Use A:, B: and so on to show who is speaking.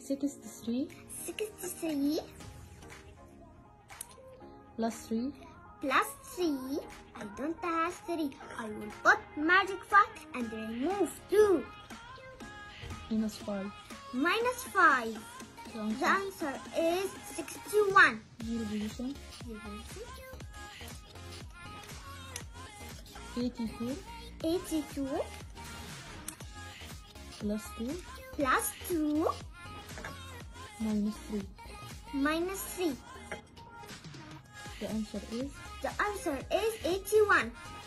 A: 63
B: 63
A: plus 3
B: plus 3. I don't have 3. I will put magic 5 and remove 2.
A: minus 5.
B: Minus 5. The answer is 61.
A: Zero division. 82
B: 82
A: plus 2
B: plus 2
A: minus 3.
B: minus 3.
A: The answer is
B: The answer is 81.